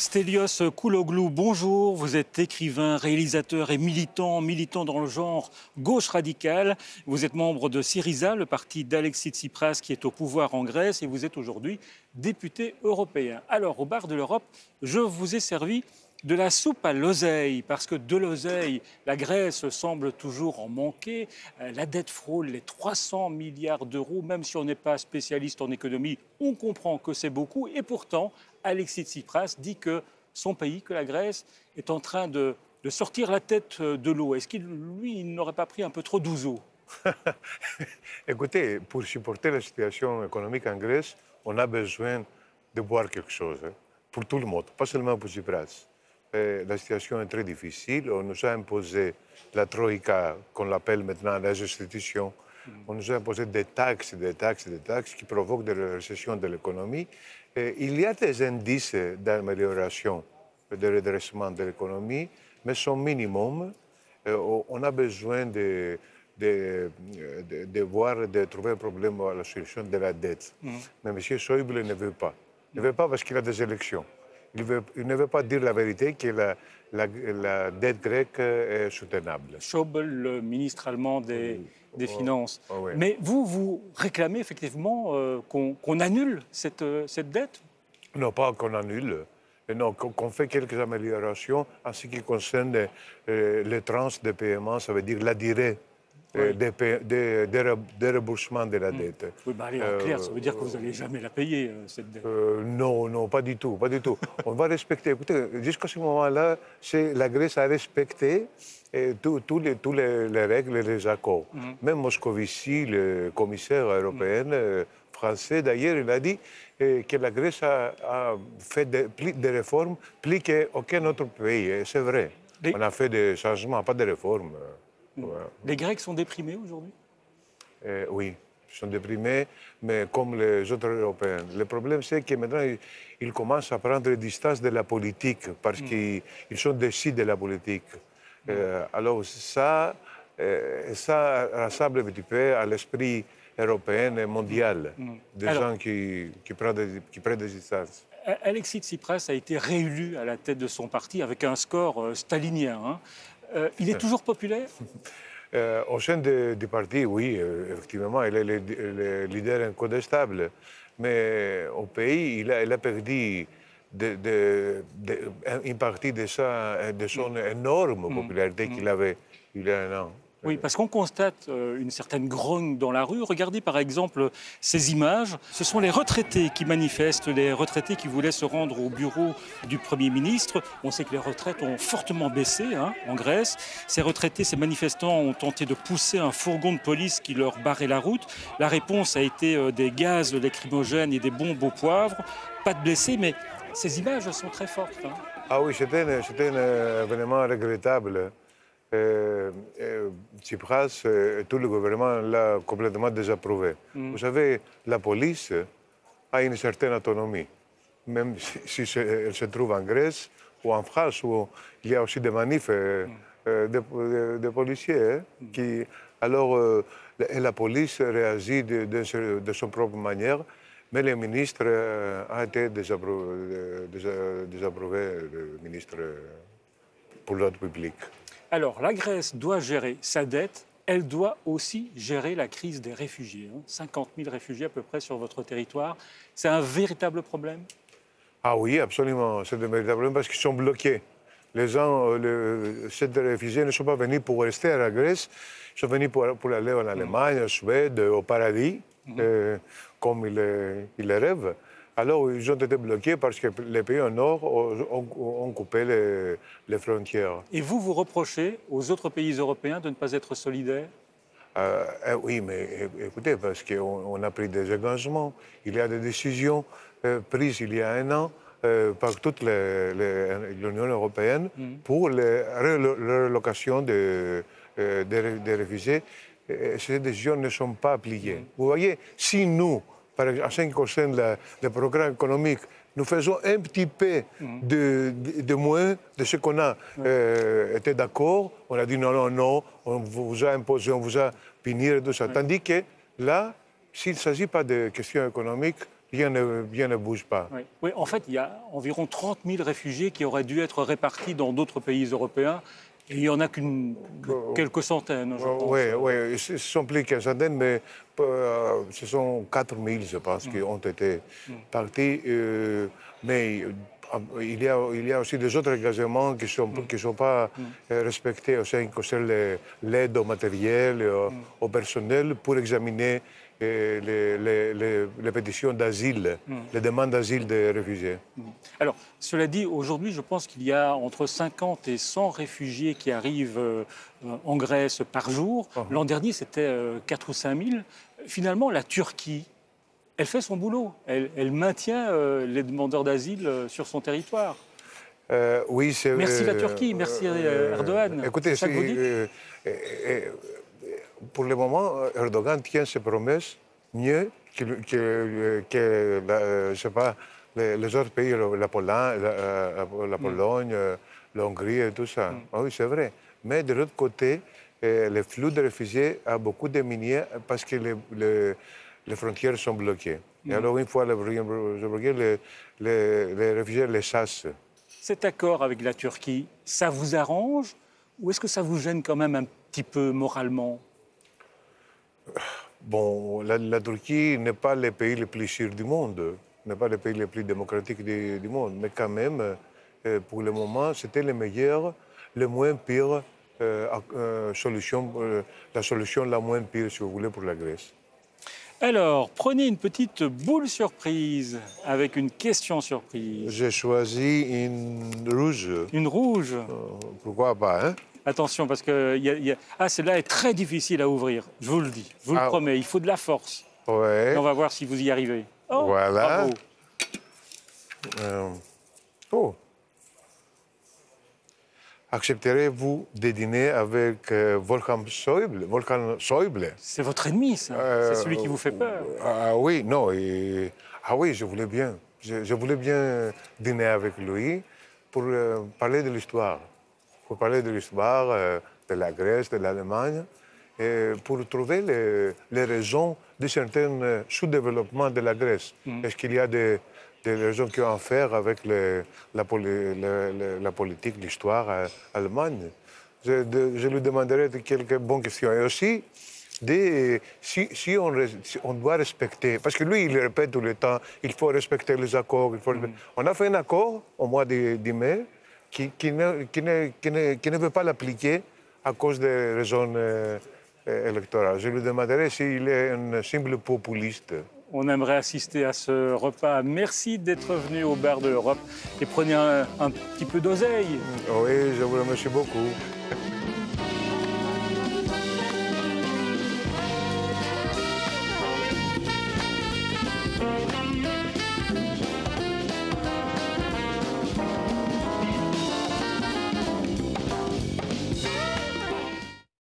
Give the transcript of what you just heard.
Stelios Kouloglou, bonjour. Vous êtes écrivain, réalisateur et militant dans le genre gauche radicale. Vous êtes membre de Syriza, le parti d'Alexis Tsipras qui est au pouvoir en Grèce, et vous êtes aujourd'hui député européen. Alors, au bar de l'Europe, je vous ai servi de la soupe à l'oseille, parce que de l'oseille, la Grèce semble toujours en manquer. La dette frôle les 300 milliards d'euros. Même si on n'est pas spécialiste en économie, on comprend que c'est beaucoup. Et pourtant, Alexis Tsipras dit que son pays, que la Grèce, est en train de sortir la tête de l'eau. Est-ce qu'il, lui, il n'aurait pas pris un peu trop d'ouzo? Écoutez, pour supporter la situation économique en Grèce, on a besoin de boire quelque chose, hein, pour tout le monde, pas seulement pour Tsipras. La situation est très difficile. On nous a imposé la troïka, qu'on l'appelle maintenant les institutions. On nous a imposé des taxes qui provoquent des récessions de l'économie. Il y a des indices d'amélioration, de redressement de l'économie, mais son minimum. On a besoin de trouver un problème à la solution de la dette. Mais M. Schäuble ne veut pas. Il ne veut pas parce qu'il a des élections. Il ne veut pas dire la vérité que la dette grecque est soutenable. Schäuble, le ministre allemand des Finances. Oui. Mais vous réclamez effectivement qu'on annule cette dette? Non, pas qu'on annule. Non, qu'on fait quelques améliorations en ce qui concerne les tranches de paiement, ça veut dire la durée des remboursements de la dette. Oui, bah allez, en clair, ça veut dire que vous n'allez jamais la payer, cette dette. Non, pas du tout, pas du tout. On va respecter. Écoutez, jusqu'à ce moment-là, la Grèce a respecté tous les règles et les accords. Même Moscovici, le commissaire européen, français d'ailleurs, il a dit que la Grèce a fait des réformes plus qu'aucun autre pays. Et c'est vrai. On a fait des changements, pas des réformes. Ouais. Les Grecs sont déprimés aujourd'hui? Oui, ils sont déprimés, mais comme les autres Européens. Le problème, c'est que maintenant, ils commencent à prendre distance de la politique, parce qu'ils sont déçus de la politique. Alors ça rassemble un petit peu à l'esprit européen et mondial, des gens qui prennent des distances. Alexis Tsipras a été réélu à la tête de son parti avec un score stalinien. Hein. Il est toujours populaire? Au sein du parti, oui, effectivement, il est le leader incontestable. Mais au pays, il a perdu une partie de son énorme popularité qu'il avait il y a un an. Oui, parce qu'on constate une certaine grogne dans la rue. Regardez par exemple ces images. Ce sont les retraités qui manifestent, les retraités qui voulaient se rendre au bureau du Premier ministre. On sait que les retraites ont fortement baissé en Grèce. Ces retraités, ces manifestants ont tenté de pousser un fourgon de police qui leur barrait la route. La réponse a été des gaz lacrymogènes et des bombes au poivre. Pas de blessés, mais ces images sont très fortes. Hein. Ah oui, c'était un événement regrettable. Tsipras et tout le gouvernement l'a complètement désapprouvé. Vous savez, la police a une certaine autonomie, même si elle se trouve en Grèce ou en France, où il y a aussi des manifs de policiers. Alors, la police réagit de son propre manière, mais le ministre a été désapprouvé, le ministre pour l'ordre public. Alors, la Grèce doit gérer sa dette, elle doit aussi gérer la crise des réfugiés. 50 000 réfugiés à peu près sur votre territoire. C'est un véritable problème? Ah oui, absolument. C'est un véritable problème parce qu'ils sont bloqués. Les gens, ces réfugiés ne sont pas venus pour rester à la Grèce, ils sont venus pour aller en Allemagne, en Suède, au paradis, comme ils le rêvent. Alors, ils ont été bloqués parce que les pays au nord ont coupé les frontières. Et vous reprochez aux autres pays européens de ne pas être solidaires? Oui, mais écoutez, parce qu'on a pris des engagements. Il y a des décisions prises il y a un an par toute l'Union européenne pour la relocation des réfugiés. Et ces décisions ne sont pas appliquées. Vous voyez, si nous, par exemple, en ce qui concerne le programme économique, nous faisons un petit peu de moins de ce qu'on a été d'accord. On a dit non, on vous a imposé, on vous a puni et tout ça. Tandis que là, s'il ne s'agit pas de questions économiques, rien ne bouge pas. Oui. Oui, en fait, il y a environ 30 000 réfugiés qui auraient dû être répartis dans d'autres pays européens. Et il n'y en a que quelques centaines, je pense. Oui, ce ne sont plus qu'une centaine, mais ce sont 4 000, je pense, qui ont été partis. Mais il y a aussi des autres engagements qui ne sont pas respectés au sein de l'aide au matériel, au personnel, pour examiner les pétitions d'asile, les demandes d'asile des réfugiés. Alors, cela dit, aujourd'hui, je pense qu'il y a entre 50 et 100 réfugiés qui arrivent en Grèce par jour. L'an dernier, c'était 4 ou 5 000. Finalement, la Turquie, elle fait son boulot. Elle maintient les demandeurs d'asile sur son territoire. Oui, c'est... Merci la Turquie, merci Erdogan. Écoutez, c'est ça que vous dites pour le moment, Erdogan tient ses promesses mieux que je sais pas, les autres pays, la Pologne, la Hongrie et tout ça. Ah oui, c'est vrai. Mais de l'autre côté, le flux de réfugiés a beaucoup diminué parce que les frontières sont bloquées. Et alors, une fois les frontières bloquées, les réfugiés les chassent. Cet accord avec la Turquie, ça vous arrange ou est-ce que ça vous gêne quand même un petit peu moralement? Bon, la Turquie n'est pas le pays le plus sûr du monde, n'est pas le pays le plus démocratique du monde, mais quand même, pour le moment, c'était le meilleur, le moins pire solution, la solution la moins pire, si vous voulez, pour la Grèce. Alors, prenez une petite boule surprise avec une question surprise. J'ai choisi une rouge. Une rouge. Pourquoi pas, hein? Attention, parce que celle-là est très difficile à ouvrir, je vous le dis, je vous le promets, il faut de la force. Ouais. Et on va voir si vous y arrivez. Oh, voilà. Bravo. Accepterez-vous de dîner avec Wolfgang Schäuble? C'est votre ennemi, ça. C'est celui qui vous fait peur. Ah oui, non. Ah oui, je voulais bien. Je voulais bien dîner avec lui pour parler de l'histoire. Pour parler de l'histoire de la Grèce, de l'Allemagne, et pour trouver les raisons de certains sous-développements de la Grèce. Est-ce qu'il y a des raisons qui ont à faire avec la politique, l'histoire allemande? Je lui demanderai quelques bonnes questions. Et aussi, si on doit respecter, parce que lui, il répète tout le temps, il faut respecter les accords. On a fait un accord au mois de mai, qui ne veut pas l'appliquer à cause des raisons électorales. Je lui demanderai s'il est un simple populiste. On aimerait assister à ce repas. Merci d'être venu au bar de l'Europe et prenez un petit peu d'oseille. Oui, je vous remercie beaucoup.